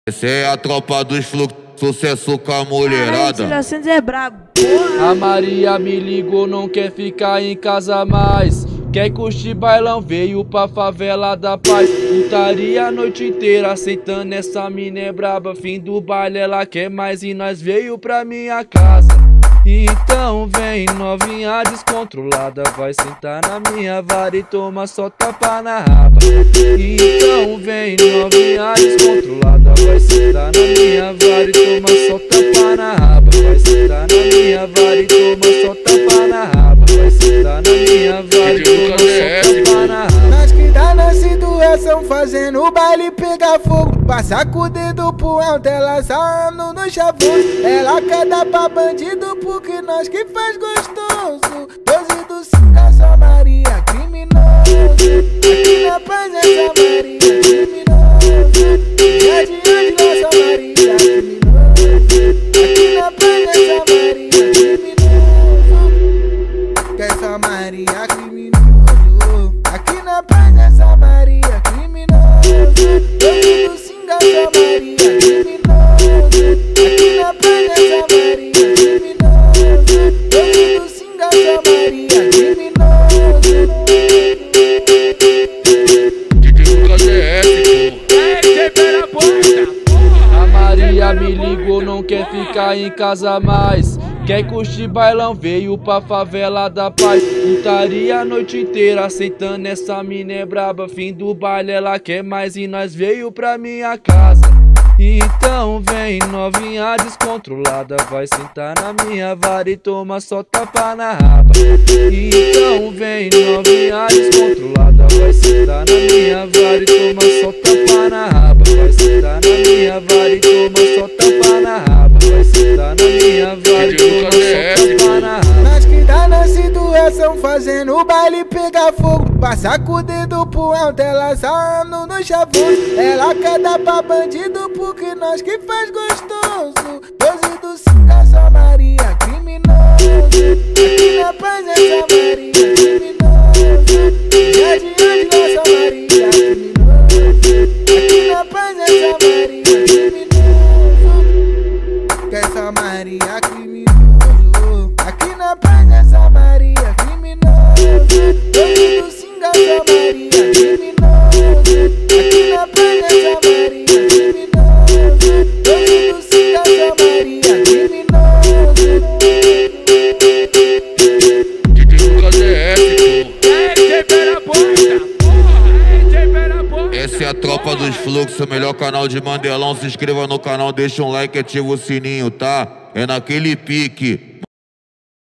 Essa é a tropa dos fluxos, sucesso com a mulherada. Caralho, é brabo. A Maria me ligou, não quer ficar em casa mais. Quer curtir bailão, veio pra favela da paz. Putaria a noite inteira, aceitando essa mina é braba. Fim do baile ela quer mais e nós veio pra minha casa. Então vem novinha descontrolada, vai sentar na minha vara e toma só tapa na raba. Então vem novinha descontrolada, vai sentar na minha vara e toma só tapa na raba. Vai sentar na minha vara e toma só tapa na raba. Vai sentar na minha vara e toma só tapa na raba. Nós que dá na situação fazendo o baile pegar fogo. Passa com o dedo pro alto, ela sarrando no chavão. Ela quer dar pra bandido porque nós que faz gostoso. 12 do 5, essa Maria criminoso. Aqui na paz essa Maria criminoso. E adiante nossa Maria criminoso. Aqui na paz essa Maria criminoso. Que essa Maria criminoso. Aqui na paz essa Maria criminoso. 12 do 5, essa Maria criminoso. Aqui na paz essa Maria criminoso. 12 do 5, essa Maria criminoso. A Maria me ligou, não quer ficar em casa mais. Quer curtir bailão, veio pra favela da paz. Putaria a noite inteira, aceitando essa mina é braba. Fim do baile ela quer mais e nós veio pra minha casa. Então vem novinha descontrolada, vai sentar na minha vara e toma só tapa na raba. Então vem novinha descontrolada, vai sentar na minha vara e toma só tapa na raba. Vai sentar na minha vara e toma só tapa na raba. Vai sentar na minha vara e toma só tapa na raba. Nós que dá na situação fazendo o baile pegar fogo. Passa com o dedo pro alto, ela sarrando no chavão. Ela quer dar pra bandido porque nós que faz gostoso. 12 do 5, essa Maria criminoso. Aqui na paz essa Maria criminoso. E adiante nossa Maria criminoso. Aqui na paz essa Maria criminoso. Que essa Maria criminoso. Aqui na paz essa Maria criminoso. 12 do 5, essa Maria criminoso. Aqui na paz essa Maria criminoso. 12 do 5, essa Maria criminoso. Essa é a tropa dos fluxos, o melhor canal de Mandelão. Se inscreva no canal, deixa um like e ativa o sininho, tá? É naquele pique.